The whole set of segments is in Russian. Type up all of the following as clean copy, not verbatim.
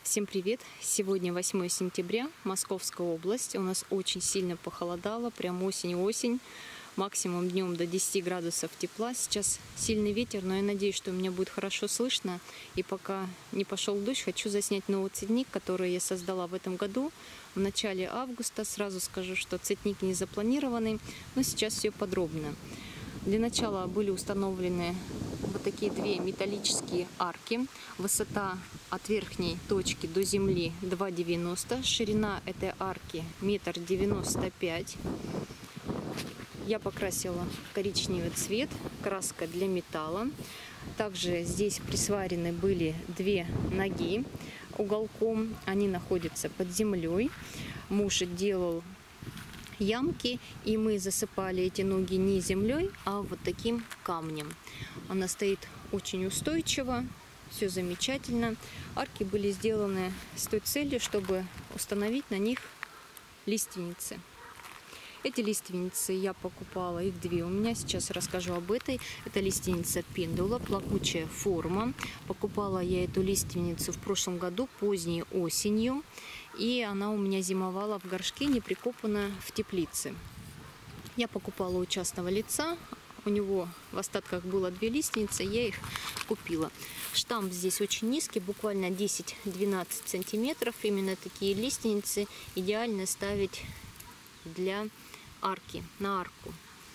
Всем привет! Сегодня 8 сентября, Московская область. У нас очень сильно похолодало, прям осень-осень. Максимум днем до 10 градусов тепла. Сейчас сильный ветер, но я надеюсь, что меня будет хорошо слышно. И пока не пошел дождь, хочу заснять новый цветник, который я создала в этом году. В начале августа сразу скажу, что цветник не запланированный, но сейчас все подробно. Для начала были установлены вот такие две металлические арки. Высота от верхней точки до земли 2,90. Ширина этой арки 1,95 м. Я покрасила в коричневый цвет, краска для металла. Также здесь присварены были две ноги уголком. Они находятся под землей. Муж делал ямки, и мы засыпали эти ноги не землей, а вот таким камнем. Она стоит очень устойчиво, все замечательно. Арки были сделаны с той целью, чтобы установить на них лиственницы. Эти лиственницы я покупала, их две у меня, сейчас расскажу об этой. Это лиственница пендула, плакучая форма. Покупала я эту лиственницу в прошлом году, поздней осенью. И она у меня зимовала в горшке, не прикопана в теплице. Я покупала у частного лица. У него в остатках было две лиственницы, я их купила. Штамп здесь очень низкий, буквально 10-12 сантиметров. Именно такие лиственницы идеально ставить для арки, на арку.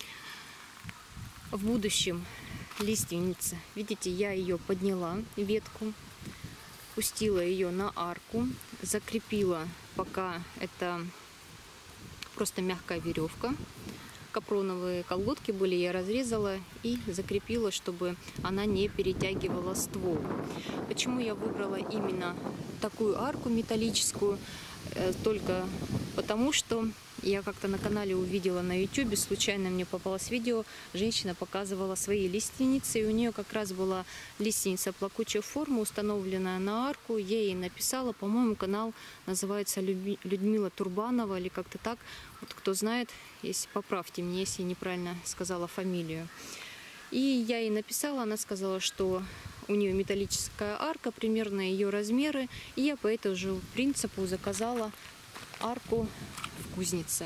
В будущем лиственница, видите, я ее подняла, ветку, пустила ее на арку, закрепила, пока это просто мягкая веревка. Капроновые колготки были, я разрезала и закрепила, чтобы она не перетягивала ствол. Почему я выбрала именно такую арку металлическую? Только потому, что я как-то на канале увидела на YouTube, случайно мне попалось видео, женщина показывала свои лиственницы, и у нее как раз была лиственница плакучей формы, установленная на арку. Я ей написала, по-моему, канал называется Людмила Турбанова или как-то так. Вот кто знает, если поправьте меня, если я неправильно сказала фамилию. И я ей написала, она сказала, что у нее металлическая арка, примерно ее размеры, и я по этому же принципу заказала арку в кузнице.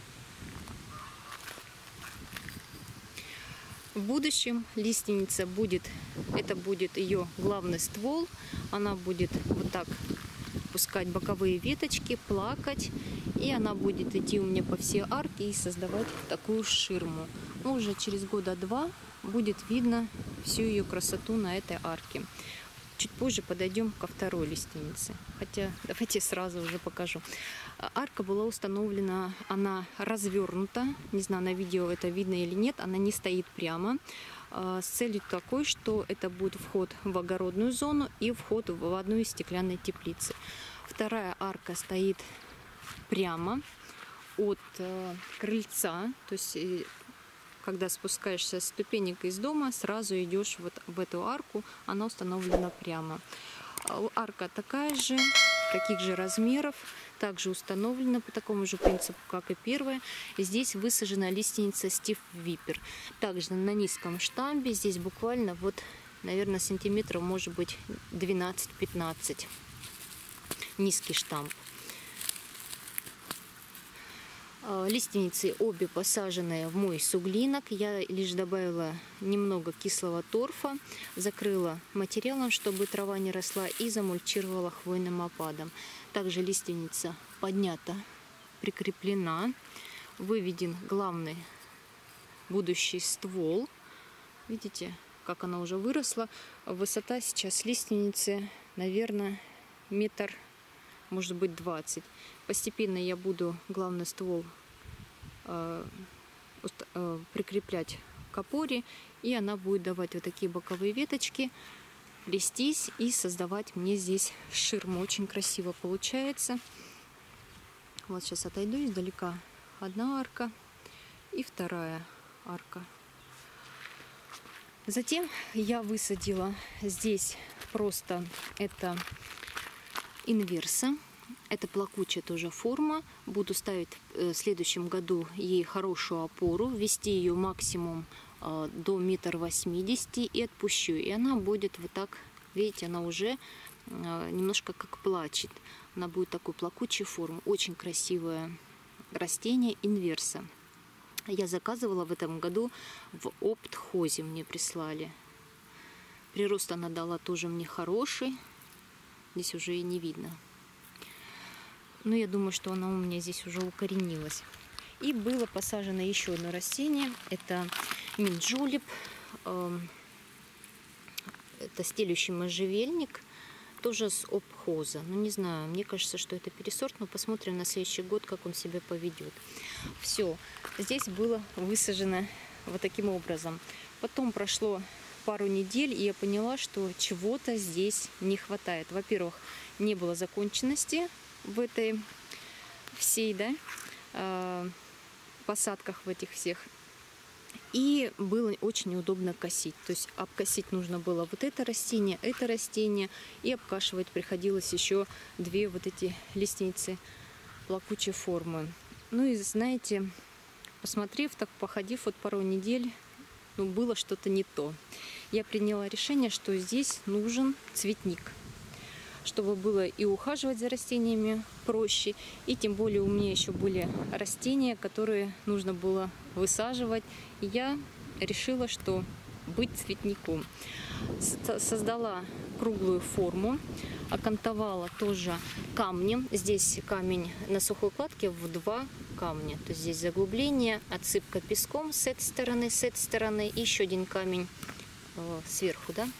В будущем лиственница будет, это будет ее главный ствол, она будет вот так пускать боковые веточки, плакать, и она будет идти у меня по всей арке и создавать такую ширму. Но уже через года два будет видно всю ее красоту на этой арке. Чуть позже подойдем ко второй лиственнице. Хотя давайте сразу уже покажу. Арка была установлена, она развернута. Не знаю, на видео это видно или нет. Она не стоит прямо. С целью такой, что это будет вход в огородную зону и вход в одну из стеклянной теплицы. Вторая арка стоит прямо от крыльца. То есть когда спускаешься с ступенек из дома, сразу идешь вот в эту арку, она установлена прямо. Арка такая же, таких же размеров, также установлена по такому же принципу, как и первая. Здесь высажена лиственница Steve Viper. Также на низком штамбе, здесь буквально вот, наверное, сантиметров, может быть, 12-15. Низкий штамп. Лиственницы обе посаженные в мой суглинок. Я лишь добавила немного кислого торфа, закрыла материалом, чтобы трава не росла, и замульчировала хвойным опадом. Также лиственница поднята, прикреплена, выведен главный будущий ствол. Видите, как она уже выросла. Высота сейчас лиственницы, наверное, метр, может быть, 20. Постепенно я буду главный ствол прикреплять к опоре, и она будет давать вот такие боковые веточки, плестись и создавать мне здесь ширму. Очень красиво получается. Вот сейчас отойду издалека. Одна арка и вторая арка. Затем я высадила здесь просто это инверса. Это плакучая тоже форма. Буду ставить в следующем году ей хорошую опору, ввести ее максимум до 1,80 м и отпущу. И она будет вот так, видите, она уже немножко как плачет. Она будет такой плакучей формы. Очень красивое растение инверса. Я заказывала в этом году в Оптхозе, мне прислали. Прирост она дала тоже мне хороший. Здесь уже и не видно. Но я думаю, что она у меня здесь уже укоренилась. И было посажено еще одно растение. Это минджулеп. Это стелющий можжевельник. Тоже с Оптхоза. Ну, не знаю, мне кажется, что это пересорт. Но посмотрим на следующий год, как он себя поведет. Все. Здесь было высажено вот таким образом. Потом прошло пару недель, и я поняла, что чего-то здесь не хватает. Во-первых, не было законченности в этой всей, да, посадках в этих всех. И было очень неудобно косить. То есть обкосить нужно было вот это растение, и обкашивать приходилось еще две вот эти лиственницы плакучей формы. Ну и знаете, посмотрев, так походив вот пару недель, ну, было что-то не то. Я приняла решение, что здесь нужен цветник, чтобы было и ухаживать за растениями проще, и тем более у меня еще были растения, которые нужно было высаживать. И я решила, что быть цветником. Создала круглую форму, окантовала тоже камнем. Здесь камень на сухой кладке в 2 камня. То есть здесь заглубление, отсыпка песком с этой стороны, и еще один камень сверху, да.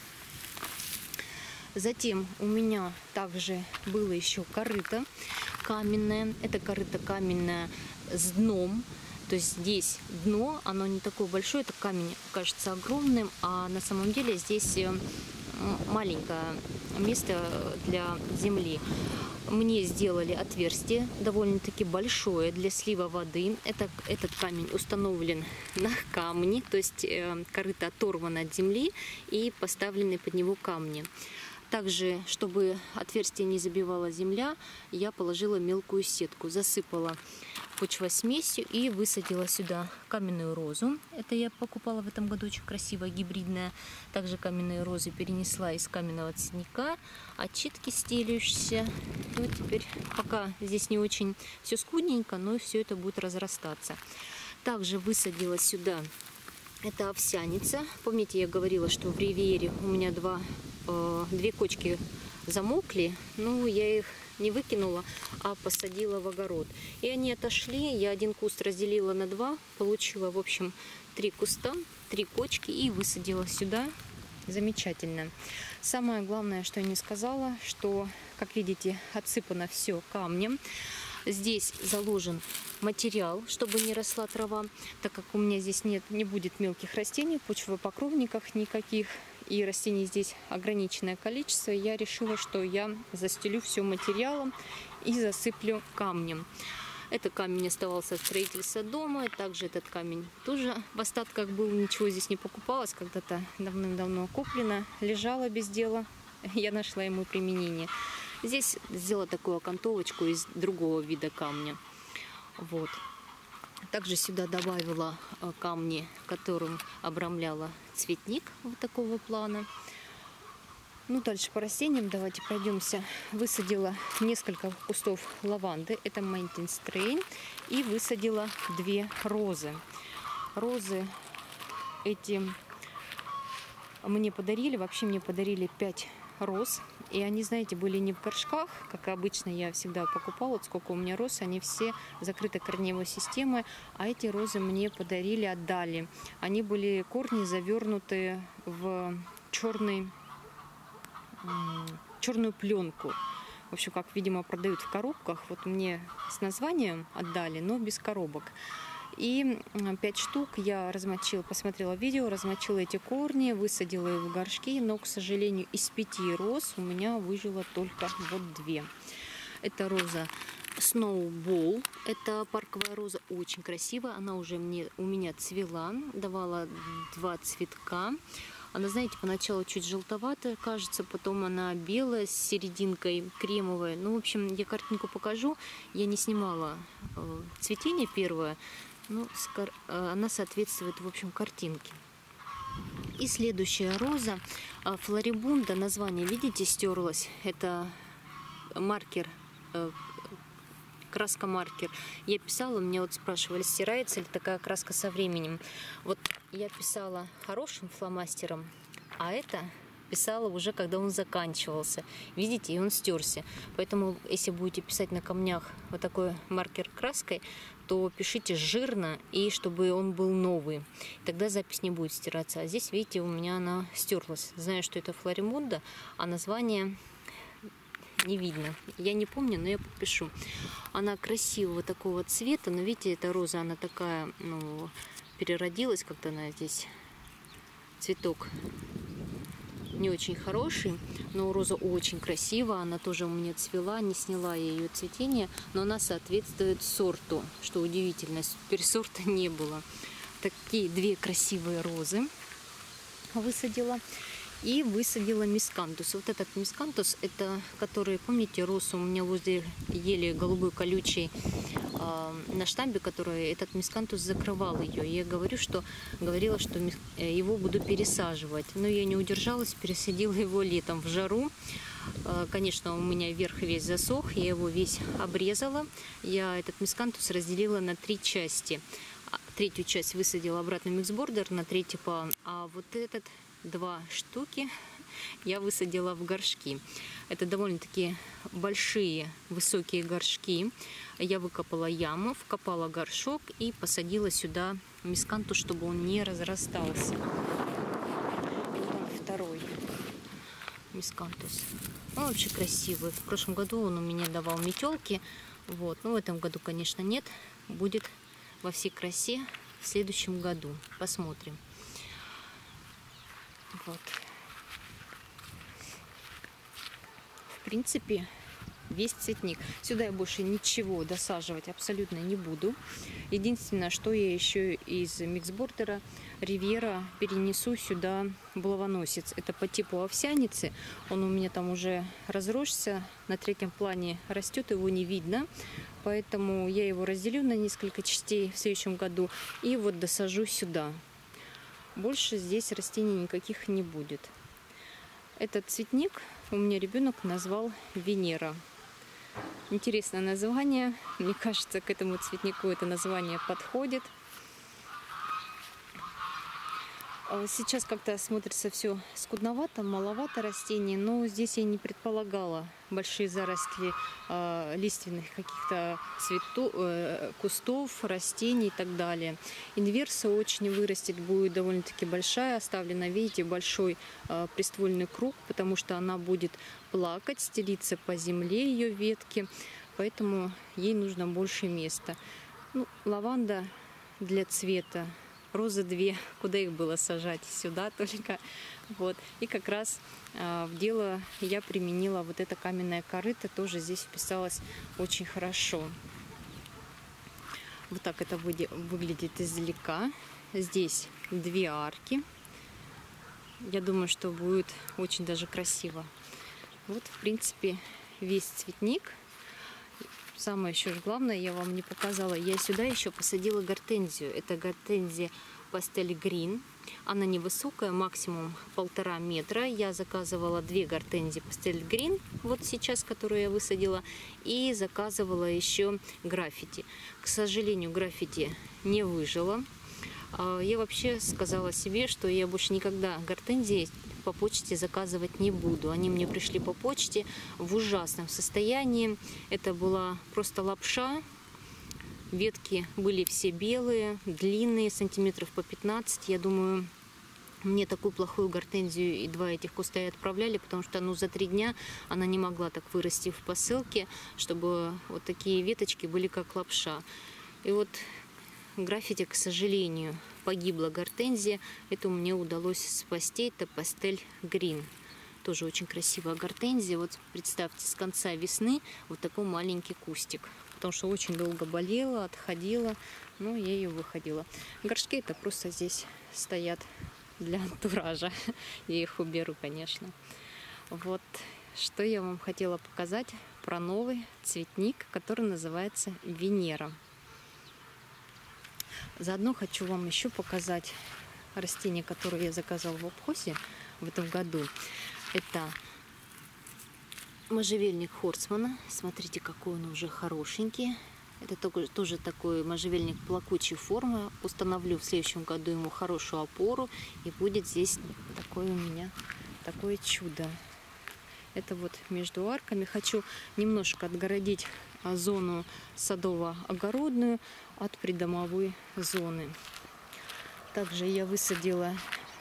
Затем у меня также было еще корыто каменное. Это корыто каменное с дном. То есть здесь дно, оно не такое большое, это камень кажется огромным, а на самом деле здесь маленькое место для земли. Мне сделали отверстие довольно-таки большое для слива воды. Этот камень установлен на камне, то есть корыто оторвано от земли и поставлены под него камни. Также, чтобы отверстие не забивала земля, я положила мелкую сетку, засыпала почвосмесью и высадила сюда каменную розу. Это я покупала в этом году, очень красивая, гибридная. Также каменные розы перенесла из каменного цветника, отчитки стелющиеся. И вот теперь пока здесь не очень все скудненько, но все это будет разрастаться. Также высадила сюда, это овсяница. Помните, я говорила, что в ривьере у меня две кочки замокли, но я их не выкинула, а посадила в огород. И они отошли, я один куст разделила на 2, получила, в общем, 3 куста, 3 кочки и высадила сюда. Замечательно. Самое главное, что я не сказала, что, как видите, отсыпано все камнем. Здесь заложен материал, чтобы не росла трава, так как у меня здесь не будет мелких растений, почвопокровников никаких, и растений здесь ограниченное количество. Я решила, что я застелю все материалом и засыплю камнем. Этот камень оставался от строительства дома, также этот камень тоже в остатках был, ничего здесь не покупалось, когда-то давным-давно куплено, лежало без дела, я нашла ему применение. Здесь сделала такую окантовочку из другого вида камня. Вот. Также сюда добавила камни, которым обрамляла цветник вот такого плана. Ну, дальше по растениям давайте пройдемся. Высадила несколько кустов лаванды, это Maintenance Train, и высадила 2 розы. Розы эти мне подарили, вообще мне подарили 5 роз. И они, знаете, были не в горшках, как обычно я всегда покупала. Вот сколько у меня роз, они все закрыты корневой системой. А эти розы мне подарили, отдали. Они были корни завернуты в черную пленку. В общем, как, видимо, продают в коробках. Вот мне с названием отдали, но без коробок. И 5 штук я размочила, посмотрела видео, размочила эти корни, высадила их в горшки, но, к сожалению, из 5 роз у меня выжило только вот 2. Это роза Snowball, это парковая роза, очень красивая, она уже у меня цвела, давала 2 цветка. Она, знаете, поначалу чуть желтоватая, кажется, потом она белая с серединкой кремовая. Ну, в общем, я картинку покажу, я не снимала цветение первое. Ну, она соответствует, в общем, картинке. И следующая роза, Флорибунда, название, видите, стерлось. Это маркер, краска-маркер. Я писала, меня вот спрашивали, стирается ли такая краска со временем. Вот я писала хорошим фломастером, а это писала уже, когда он заканчивался. Видите, и он стерся. Поэтому, если будете писать на камнях вот такой маркер краской, то пишите жирно и чтобы он был новый. Тогда запись не будет стираться. А здесь, видите, у меня она стерлась. Знаю, что это Флорибунда, а название не видно. Я не помню, но я подпишу. Она красивого такого цвета, но видите, эта роза, она такая, ну, переродилась как-то она здесь. Цветок не очень хороший, но роза очень красивая, она тоже у меня цвела, не сняла я ее цветение, но она соответствует сорту, что удивительно, пересорта не было. Такие две красивые розы высадила. И высадила мискантус. Вот этот мискантус, это который, помните, рос у меня возле ели голубой колючей на штамбе, который этот мискантус закрывал ее. Я говорила, что его буду пересаживать. Но я не удержалась, пересадила его летом в жару. Конечно, у меня верх весь засох, я его весь обрезала. Я этот мискантус разделила на 3 части. Третью часть высадила обратно в миксбордер, на третий план. А вот этот 2 штуки я высадила в горшки. Это довольно-таки большие, высокие горшки. Я выкопала яму, вкопала горшок и посадила сюда мискантус, чтобы он не разрастался. И вот он второй мискантус. Он вообще красивый. В прошлом году он у меня давал метелки. Вот. Но в этом году, конечно, нет. Будет во всей красе в следующем году. Посмотрим. Вот. В принципе, весь цветник. Сюда я больше ничего досаживать абсолютно не буду. Единственное, что я еще из миксбордера Ривьера перенесу сюда булавоносец. Это по типу овсяницы. Он у меня там уже разросся. На третьем плане растет, его не видно. Поэтому я его разделю на несколько частей в следующем году. И вот досажу сюда. Больше здесь растений никаких не будет. Этот цветник у меня ребенок назвал Венера. Интересное название. Мне кажется, к этому цветнику это название подходит. Сейчас как-то смотрится все скудновато, маловато растений, но здесь я не предполагала большие заросли лиственных каких-то кустов, растений и так далее. Инверса очень вырастет, будет довольно-таки большая, оставлена, видите, большой приствольный круг, потому что она будет плакать, стелиться по земле ее ветки, поэтому ей нужно больше места. Ну, лаванда для цвета. Розы 2, куда их было сажать? Сюда только. Вот. И как раз в дело я применила вот это каменное корыто, тоже здесь вписалось очень хорошо. Вот так это выглядит издалека. Здесь 2 арки. Я думаю, что будет очень даже красиво. Вот, в принципе, весь цветник. Самое еще главное, я вам не показала, я сюда еще посадила гортензию. Это гортензия Pastel Green. Она невысокая, максимум 1,5 метра. Я заказывала 2 гортензии Pastel Green, вот сейчас, которые я высадила, и заказывала еще граффити. К сожалению, граффити не выжило. Я вообще сказала себе, что я больше никогда гортензии по почте заказывать не буду. Они мне пришли по почте в ужасном состоянии. Это была просто лапша. Ветки были все белые, длинные, сантиметров по 15. Я думаю, мне такую плохую гортензию и 2 этих куста и отправляли, потому что за 3 дня она не могла так вырасти в посылке, чтобы вот такие веточки были как лапша. И вот граффити, к сожалению, погибла гортензия. Это мне удалось спасти. Это Pastel Green. Тоже очень красивая гортензия. Вот представьте, с конца весны вот такой маленький кустик. Потому что очень долго болела, отходила. Но я ее выходила. Горшки это просто здесь стоят для антуража. Я их уберу, конечно. Вот что я вам хотела показать про новый цветник, который называется Венера. Заодно хочу вам еще показать растение, которое я заказала в Обхосе. в этом году. Это можжевельник Хорстмана. Смотрите, какой он уже хорошенький. Это тоже такой можжевельник плакучей формы. Установлю в следующем году ему хорошую опору. И будет здесь такое у меня такое чудо. Это вот между арками. Хочу немножко отгородить зону садово-огородную от придомовой зоны. Также я высадила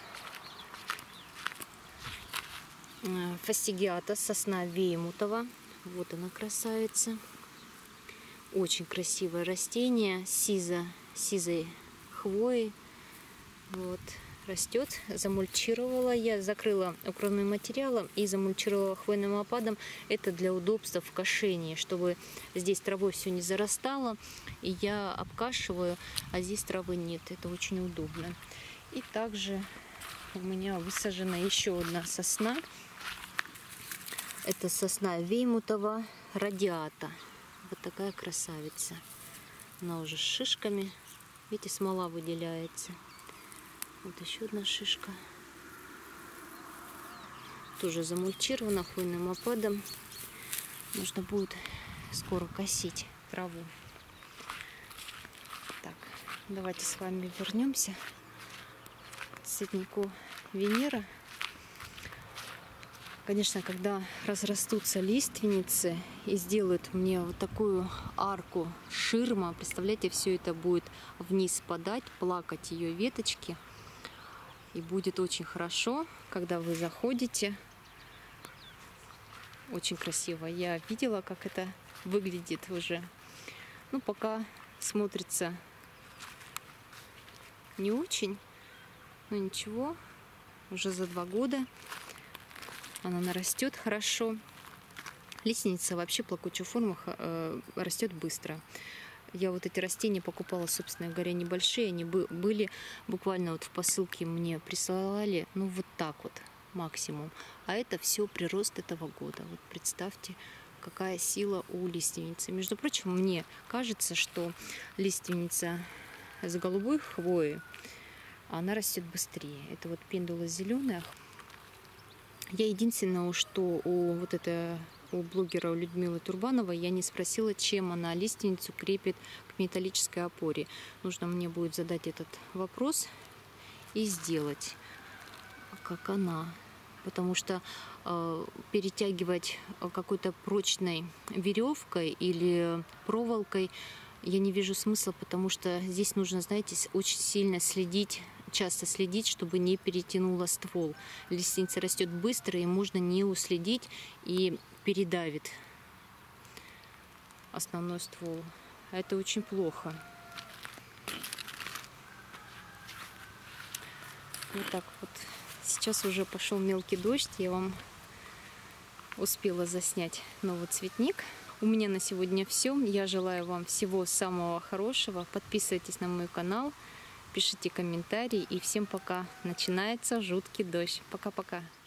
фастигиата, сосна веймутова. Вот она, красавица. Очень красивое растение, сизой хвоей. Вот, растет. Замульчировала я, закрыла укрывным материалом и замульчировала хвойным опадом. Это для удобства в кошении, чтобы здесь травой все не зарастало. И я обкашиваю, а здесь травы нет. Это очень удобно. И также у меня высажена еще одна сосна. Это сосна веймутова радиата. Вот такая красавица. Она уже с шишками. Видите, смола выделяется. Вот еще одна шишка. Тоже замульчирована хвойным опадом. Нужно будет скоро косить траву. Так, давайте с вами вернемся к цветнику Венера. Конечно, когда разрастутся лиственницы и сделают мне вот такую арку ширма, представляете, все это будет вниз падать, плакать ее веточки. И будет очень хорошо, когда вы заходите. Очень красиво. Я видела, как это выглядит уже. Ну, пока смотрится не очень, но ничего. Уже за 2 года она нарастет хорошо. Лиственница вообще плакучая форма растет быстро. Я вот эти растения покупала, собственно говоря, небольшие. Они были буквально вот в посылке мне присылали, ну вот так вот максимум. А это все прирост этого года. Вот представьте, какая сила у лиственницы. Между прочим, мне кажется, что лиственница с голубой хвоей, она растет быстрее. Это вот пендула зеленая. Я единственное, что у блогера Людмилы Турбановой я не спросила, чем она лиственницу крепит к металлической опоре. Нужно мне будет задать этот вопрос и сделать, как она. Потому что перетягивать какой-то прочной веревкой или проволокой я не вижу смысла, потому что здесь нужно, знаете, очень сильно следить, часто следить, чтобы не перетянуло ствол. Лиственница растет быстро, и можно не уследить и передавит основной ствол. А это очень плохо. Вот так вот. Сейчас уже пошел мелкий дождь. Я вам успела заснять новый цветник. У меня на сегодня все. Я желаю вам всего самого хорошего. Подписывайтесь на мой канал, пишите комментарии. И всем пока. Начинается жуткий дождь. Пока-пока.